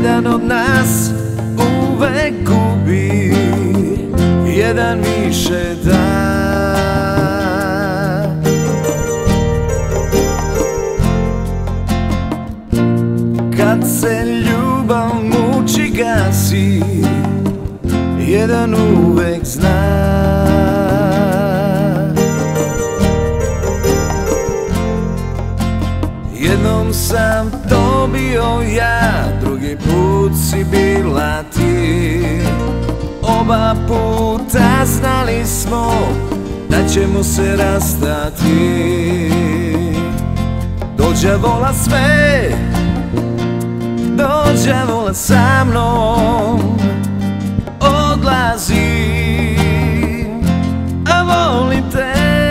Jedan od nas uvek gubi, jedan više da. Kad se ljubav muči gasi, jedan uvek zna. Jednom sam to bio ja, drugi put si bila ti. Oba puta znali smo da ćemo se rastati. Dođe vola sve, dođe vola sa mnom, odlazi, a volim te,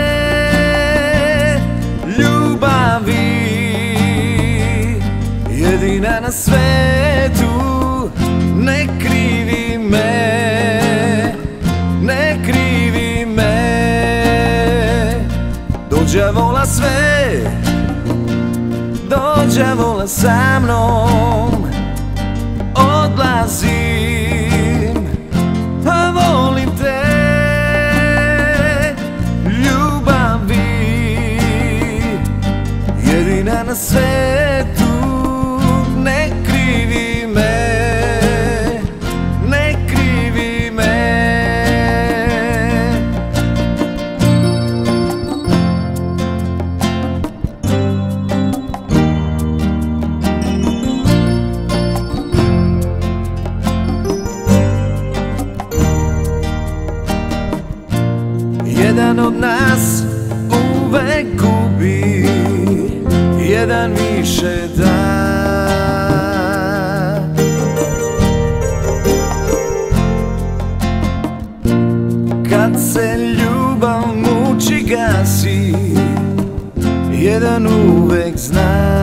ljubavi, jedina na svetu. Ne krivi me, ne krivi me. Dođe vola sve, dođe vola sa mnom, odlazim, a volim te, ljubavi, jedina na svetu. Ne krivi me, ne krivi me. Jedan od nas uvek gubi, jedan više da. Kad se ljubav muči gasi, jedan uvek zna.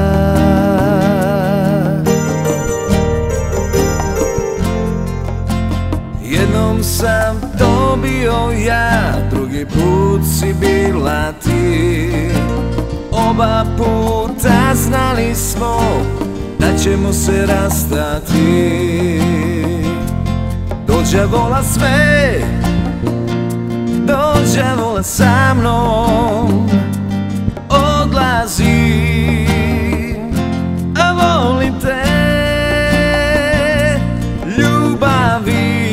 Jednom sam to bio ja, drugi put si bila ti. Oba puta znali smo da ćemo se rastati. Dođe vola sve, dođe vola sa mnom, odlazi, a volim te, ljubavi,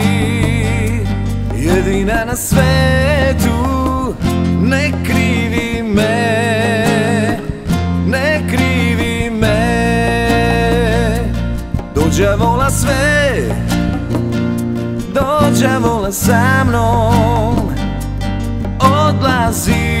jedina na svetu. Ne krivi me, ne krivi me. Dođe vola sve, dođe vola sa mnom, odlazi.